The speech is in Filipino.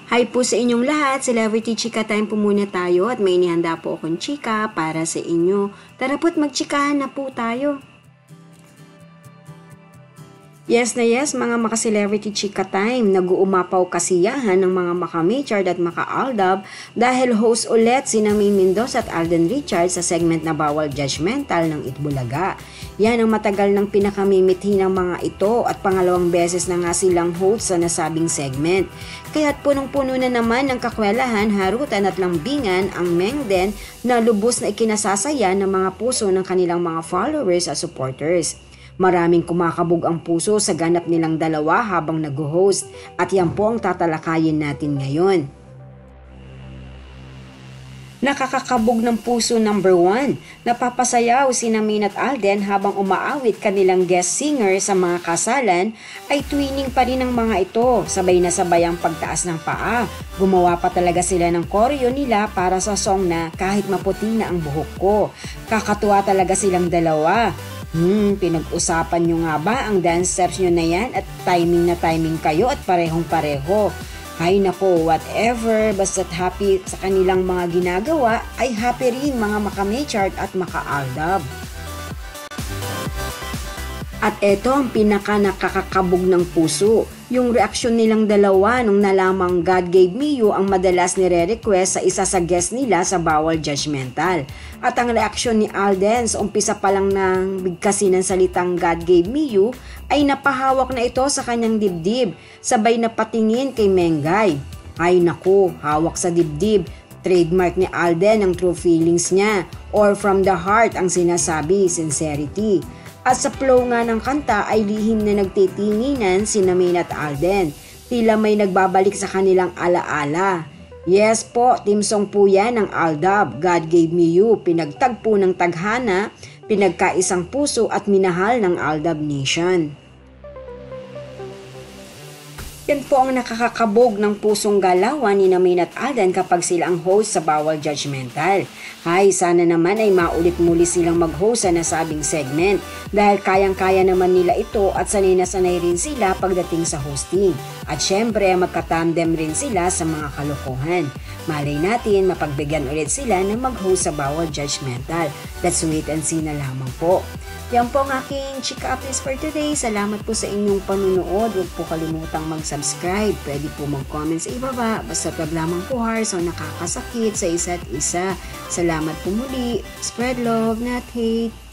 Hi po sa inyong lahat, Celebrity Chika Time po muna tayo at may inihanda po akong chika para sa inyo. Tara po't magchikahan na po tayo. Yes na yes mga maka-Celebrity Chika Time, nag-uumapaw kasiyahan ng mga maka-Machard at maka-Aldab dahil host ulit sina May Mendoza at Alden Richards sa segment na Bawal Judgmental ng Itbulaga. Yan ang matagal ng pinakamimithi ng mga ito at pangalawang beses na nga silang host sa nasabing segment. Kaya't punong-puno na naman ng kakwelahan, harutan at lambingan ang Mengden na lubos na ikinasasaya ng mga puso ng kanilang mga followers at supporters. Maraming kumakabog ang puso sa ganap nilang dalawa habang nag-host at yan po ang tatalakayin natin ngayon. Nakakakabog ng puso number 1. Napapasayaw sina Min at Alden habang umaawit kanilang guest singer sa mga kasalan ay twinning pa rin ang mga ito. Sabay na sabay ang pagtaas ng paa. Gumawa pa talaga sila ng choreo nila para sa song na Kahit Maputi na ang Buhok Ko. Kakatuwa talaga silang dalawa. Pinag-usapan nyo nga ba ang dance steps nyo na yan at timing na timing kayo at parehong pareho. Hay nako, whatever, basta't happy sa kanilang mga ginagawa ay happy rin mga maka-Machard at maka-Aldab. At eto ang pinaka nakakakabog ng puso, yung reaksyon nilang dalawa nung nalamang God Gave Me You ang madalas nire-request sa isa sa guest nila sa Bawal Judgmental. At ang reaksyon ni Alden sa umpisa pa lang ng bigkasin ng salitang God Gave Me You ay napahawak na ito sa kanyang dibdib, sabay na patingin kay Mengay. Ay naku, hawak sa dibdib. Trademark ni Alden ang true feelings niya or from the heart ang sinasabi, sincerity. At sa flow nga ng kanta ay lihim na nagtitinginan sina Min at Alden. Tila may nagbabalik sa kanilang alaala. Yes po, team song po yan ng Aldab, God Gave Me You, pinagtagpo ng tadhana, pinagkaisang puso at minahal ng Aldab Nation. Yan po ang nakakakabog ng pusong galawan ni Min at Alden kapag sila ang host sa Bawal Judgmental. Hay, sana naman ay maulit muli silang mag-host sa nasabing segment dahil kayang-kaya naman nila ito at sanay na sanay rin sila pagdating sa hosting. At syempre, magkatandem rin sila sa mga kalokohan. Malay natin, mapagbigyan ulit sila na mag-host sa Bawal Judgmental. Let's wait and see na lamang po. Yan po ang aking chika updates for today. Salamat po sa inyong panunood. Huwag po kalimutang mag-subscribe. Pwede po mag-comment sa ibaba. Basta wag lamang po hearts o nakakasakit sa isa't isa. Salamat po muli. Spread love, not hate.